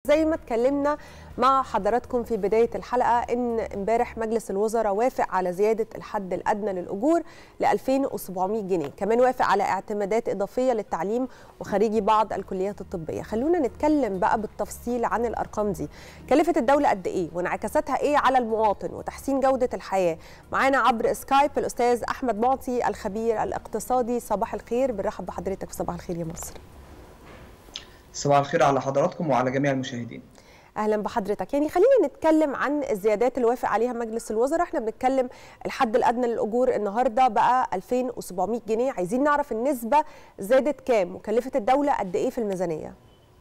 زي ما اتكلمنا مع حضراتكم في بداية الحلقة إن امبارح مجلس الوزراء وافق على زيادة الحد الأدنى للأجور ل 2700 جنيه، كمان وافق على اعتمادات إضافية للتعليم وخريجي بعض الكليات الطبية. خلونا نتكلم بقى بالتفصيل عن الأرقام دي، كلفت الدولة قد إيه وانعكاساتها إيه على المواطن وتحسين جودة الحياة. معانا عبر سكايب الأستاذ أحمد معطي الخبير الاقتصادي. صباح الخير، بنرحب بحضرتك في صباح الخير يا مصر. صباح الخير على حضراتكم وعلى جميع المشاهدين. اهلا بحضرتك. يعني خلينا نتكلم عن الزيادات اللي وافق عليها مجلس الوزراء. احنا بنتكلم الحد الادنى للاجور النهارده بقى 2700 جنيه، عايزين نعرف النسبه زادت كام وكلفت الدوله قد ايه في الميزانيه.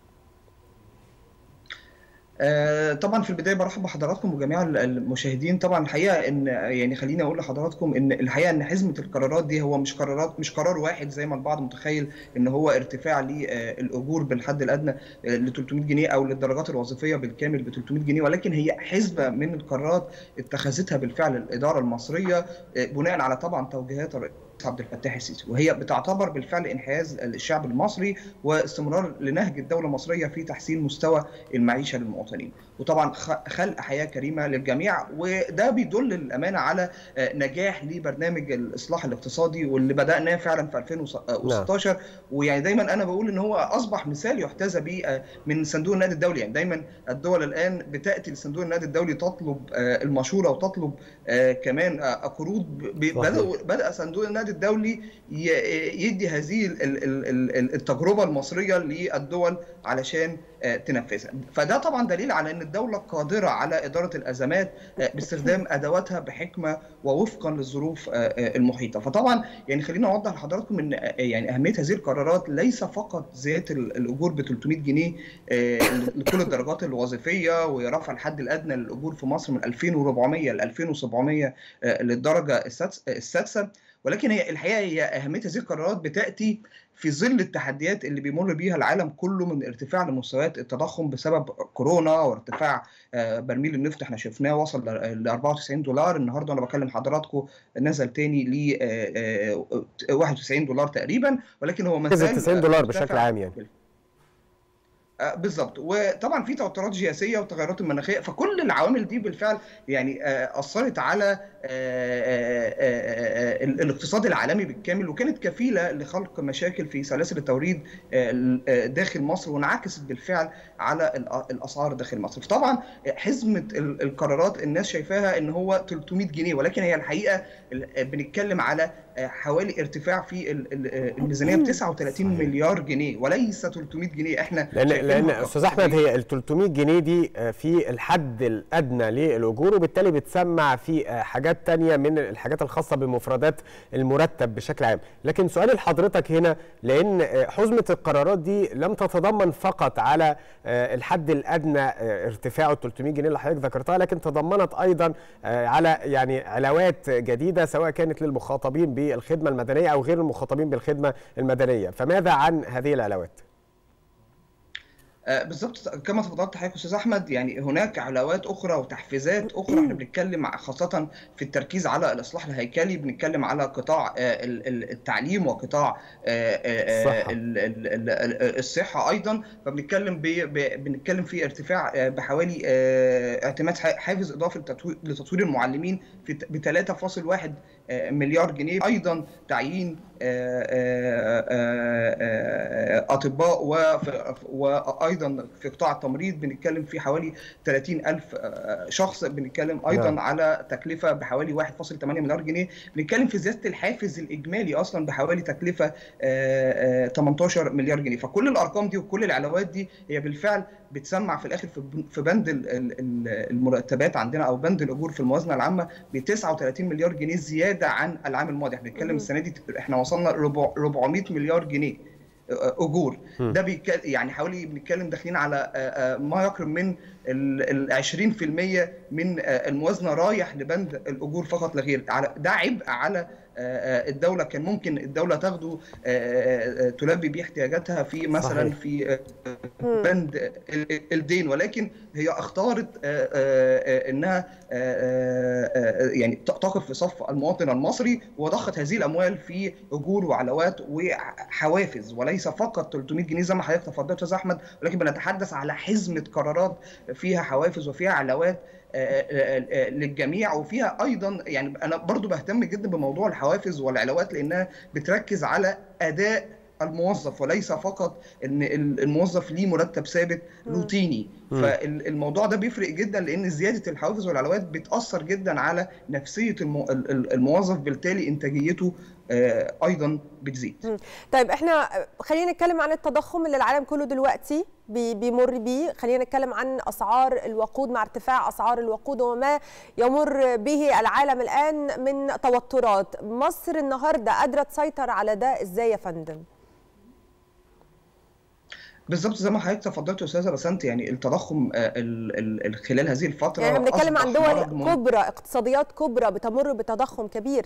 طبعا في البدايه برحب بحضراتكم وجميع المشاهدين. طبعا الحقيقه ان يعني خليني اقول لحضراتكم ان الحقيقه ان حزمه القرارات دي هو مش قرار واحد زي ما البعض متخيل ان هو ارتفاع للاجور بالحد الادنى ل 300 جنيه او للدرجات الوظيفيه بالكامل ب 300 جنيه، ولكن هي حزبه من القرارات اتخذتها بالفعل الاداره المصريه بناء على طبعا توجيهات عبد الفتاح السيسي، وهي بتعتبر بالفعل انحياز الشعب المصري واستمرار لنهج الدوله المصريه في تحسين مستوى المعيشه للمواطنين، وطبعا خلق حياه كريمه للجميع. وده بيدل للامانه على نجاح لبرنامج الاصلاح الاقتصادي واللي بداناه فعلا في 2016. ويعني دايما انا بقول ان هو اصبح مثال يحتذى به من صندوق النقد الدولي. يعني دايما الدول الان بتاتي لصندوق النقد الدولي تطلب المشوره وتطلب كمان قروض. بدا صندوق النقد الدولي يدي هذه التجربه المصريه للدول علشان تنفذها. فده طبعا دليل على ان الدوله قادره على اداره الازمات باستخدام ادواتها بحكمه ووفقا للظروف المحيطه. فطبعا يعني خلينا اوضح لحضراتكم ان يعني اهميه هذه القرارات ليس فقط زياده الاجور ب 300 جنيه لكل الدرجات الوظيفيه ورفع الحد الادنى للاجور في مصر من 2400 ل 2700 للدرجه السادسه، ولكن هي الحقيقه هي اهميه هذه القرارات بتاتي في ظل التحديات اللي بيمر بيها العالم كله من ارتفاع لمستويات التضخم بسبب كورونا وارتفاع برميل النفط. احنا شفناه وصل ل 94 دولار، النهارده انا بكلم حضراتكم نزل تاني ل 91 دولار تقريبا، ولكن هو ما زال 90 دولار بشكل عام يعني. بالظبط. وطبعا في توترات سياسيه والتغيرات المناخيه، فكل العوامل دي بالفعل يعني اثرت على الاقتصاد العالمي بالكامل، وكانت كفيله لخلق مشاكل في سلاسل التوريد داخل مصر، وانعكست بالفعل على الاسعار داخل مصر. فطبعا حزمه القرارات الناس شايفاها ان هو 300 جنيه، ولكن هي الحقيقه بنتكلم على حوالي ارتفاع في الميزانيه ب 39 مليار جنيه وليس 300 جنيه. احنا لان استاذ احمد هي ال 300 جنيه دي في الحد الادنى للاجور، وبالتالي بتسمع في حاجات تانية من الحاجات الخاصه بمفردات المرتب بشكل عام. لكن سؤالي لحضرتك هنا، لان حزمه القرارات دي لم تتضمن فقط على الحد الادنى ارتفاعه 300 جنيه اللي حضرتك ذكرتها، لكن تضمنت ايضا على يعني علاوات جديده سواء كانت للمخاطبين بالخدمه المدنيه او غير المخاطبين بالخدمه المدنيه. فماذا عن هذه العلاوات؟ بالظبط كما تفضلت حضرتك استاذ احمد، يعني هناك علاوات اخرى وتحفيزات اخرى. احنا بنتكلم خاصه في التركيز على الاصلاح الهيكلي، بنتكلم على قطاع التعليم وقطاع الصحه ايضا. فبنتكلم بنتكلم في ارتفاع بحوالي اعتماد حافز اضافي لتطوير المعلمين ب 3.1 مليار جنيه، ايضا تعيين اطباء وايضا في قطاع التمريض بنتكلم في حوالي 30,000 شخص. بنتكلم ايضا على تكلفه بحوالي 1.8 مليار جنيه. بنتكلم في زياده الحافز الاجمالي اصلا بحوالي تكلفه 18 مليار جنيه. فكل الارقام دي وكل العلاوات دي هي بالفعل بتسمع في الاخر في بند المرتبات عندنا او بند الاجور في الموازنه العامه ب 39 مليار جنيه زياده عن العام الماضي. احنا بنتكلم السنه دي احنا وصلنا 400 مليار جنيه اجور. ده يعني حوالي بنتكلم داخلين على ما يقرب من ال 20% من الموازنه رايح لبند الاجور فقط لا غير. ده عبء على الدوله كان ممكن الدوله تاخده تلبي بيه احتياجاتها في مثلا في بند الدين، ولكن هي اختارت انها يعني تقف في صف المواطن المصري وضخت هذه الاموال في اجور وعلاوات وحوافز، وليس فقط 300 جنيه زي ما حضرتك تفضلت يا احمد، ولكن بنتحدث على حزمه قرارات فيها حوافز وفيها علاوات للجميع، وفيها ايضا يعني انا برضو بهتم جدا بموضوع الحوافز والعلاوات لانها بتركز على اداء الموظف وليس فقط ان الموظف ليه مرتب ثابت روتيني. فالموضوع ده بيفرق جدا لان زياده الحوافز والعلاوات بتاثر جدا على نفسيه الموظف، بالتالي انتاجيته ايضا بتزيد. طيب احنا خلينا نتكلم عن التضخم اللي العالم كله دلوقتي بيمر بيه، خلينا نتكلم عن اسعار الوقود مع ارتفاع اسعار الوقود وما يمر به العالم الان من توترات. مصر النهارده قادره تسيطر على ده ازاي يا فندم؟ بالظبط زي ما حضرتك تفضلت يا استاذه بسنت، يعني التضخم خلال هذه الفتره يعني احنا بنتكلم عن دول كبرى، اقتصاديات كبرى بتمر بتضخم كبير.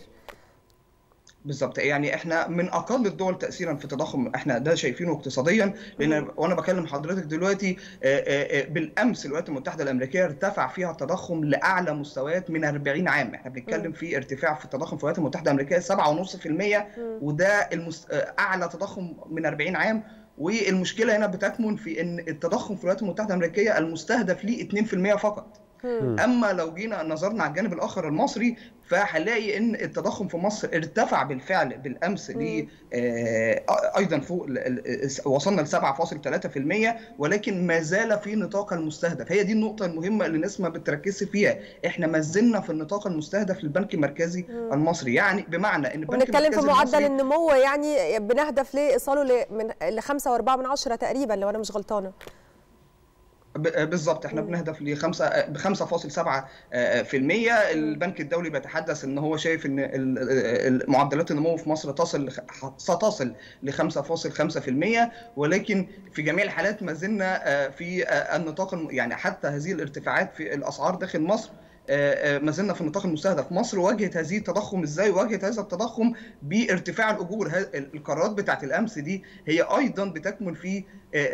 بالظبط، يعني احنا من اقل الدول تاثيرا في التضخم، احنا ده شايفينه اقتصاديا، لان وانا بكلم حضرتك دلوقتي بالامس الولايات المتحده الامريكيه ارتفع فيها التضخم لاعلى مستويات من 40 عام، احنا بنتكلم في ارتفاع في التضخم في الولايات المتحده الامريكيه 7.5%، وده اعلى تضخم من 40 عام. والمشكله هنا بتكمن في ان التضخم في الولايات المتحده الامريكيه المستهدف ليه 2% فقط. اما لو جينا نظرنا على الجانب الاخر المصري فهنلاقي ان التضخم في مصر ارتفع بالفعل بالامس ل ايضا فوق وصلنا ل 7.3%، ولكن ما زال في نطاق المستهدف. هي دي النقطه المهمه اللي الناس ما بتركزش فيها، احنا ما زلنا في النطاق المستهدف للبنك المركزي المصري، يعني بمعنى ان البنك المركزي بنتكلم في معدل النمو يعني بنهدف لايصاله ل 5.4 تقريبا لو انا مش غلطانه. بالظبط، احنا بنهدف ل 5.7%. البنك الدولي بيتحدث ان هو شايف ان معدلات النمو في مصر ستصل ل 5.5%، ولكن في جميع الحالات ما زلنا في النطاق، يعني حتى هذه الارتفاعات في الاسعار داخل مصر ما زلنا في النطاق المستهدف. مصر واجهت هذه التضخم ازاي؟ واجهت هذا التضخم بارتفاع الاجور. القرارات بتاعت الامس دي هي ايضا بتكمن في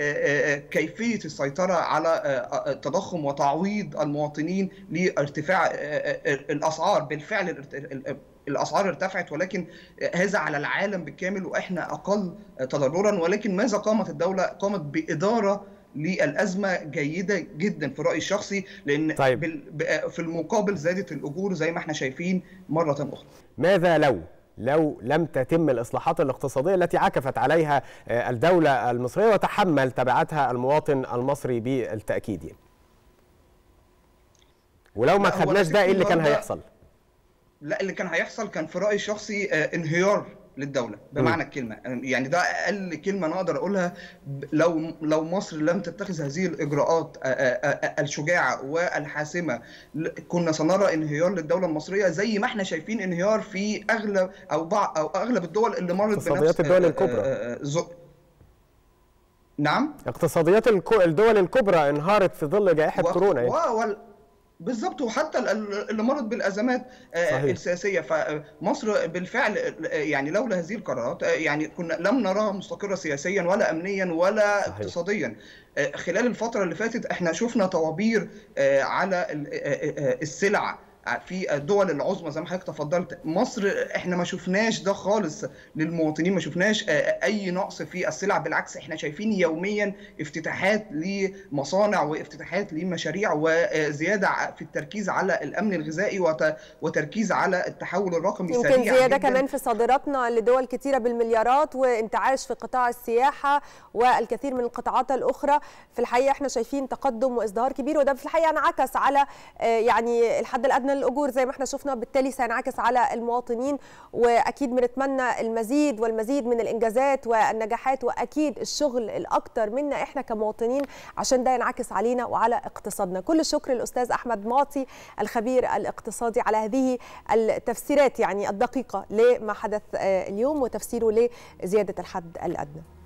كيفيه السيطره على التضخم وتعويض المواطنين لارتفاع الاسعار. بالفعل الاسعار ارتفعت، ولكن هذا على العالم بالكامل واحنا اقل تضررا. ولكن ماذا قامت الدوله؟ قامت باداره للأزمة جيدة جدا في رأيي الشخصي، لأن في المقابل زادت الأجور زي ما احنا شايفين مرة أخرى. ماذا لو لم تتم الإصلاحات الاقتصادية التي عكفت عليها الدولة المصرية وتحمل تبعاتها المواطن المصري بالتأكيد؟ ولو ما خدناش ده إيه اللي كان هيحصل؟ لا، اللي كان هيحصل كان في رأيي الشخصي انهيار للدولة بمعنى الكلمة، يعني ده أقل كلمة أنا أقدر أقولها. لو مصر لم تتخذ هذه الإجراءات الشجاعة والحاسمة كنا سنرى انهيار للدولة المصرية، زي ما احنا شايفين انهيار في أغلب الدول اللي مرت بنفس اقتصاديات الدول الكبرى. نعم، اقتصاديات الدول الكبرى انهارت في ظل جائحة كورونا يعني. بالظبط، وحتى اللي مرت بالازمات السياسيه. فمصر بالفعل يعني لولا هذه القرارات يعني كنا لم نراها مستقره سياسيا ولا امنيا ولا اقتصاديا. خلال الفتره اللي فاتت احنا شفنا طوابير على السلع في الدول العظمى زي ما حضرتك تفضلت. مصر احنا ما شفناش ده خالص للمواطنين، ما شفناش اي نقص في السلع، بالعكس احنا شايفين يوميا افتتاحات لمصانع وافتتاحات لمشاريع وزياده في التركيز على الامن الغذائي وتركيز على التحول الرقمي سريع يمكن زياده جداً كمان في صادراتنا لدول كثيره بالمليارات، وانتعاش في قطاع السياحه والكثير من القطاعات الاخرى. في الحقيقه احنا شايفين تقدم وازدهار كبير، وده في الحقيقه انعكس على يعني الحد الادنى الأجور زي ما احنا شفنا، بالتالي سينعكس على المواطنين. واكيد بنتمنى المزيد والمزيد من الانجازات والنجاحات، واكيد الشغل الاكثر منا احنا كمواطنين عشان ده ينعكس علينا وعلى اقتصادنا. كل الشكر للاستاذ احمد معطي الخبير الاقتصادي على هذه التفسيرات يعني الدقيقه لما حدث اليوم وتفسيره لزياده الحد الادنى.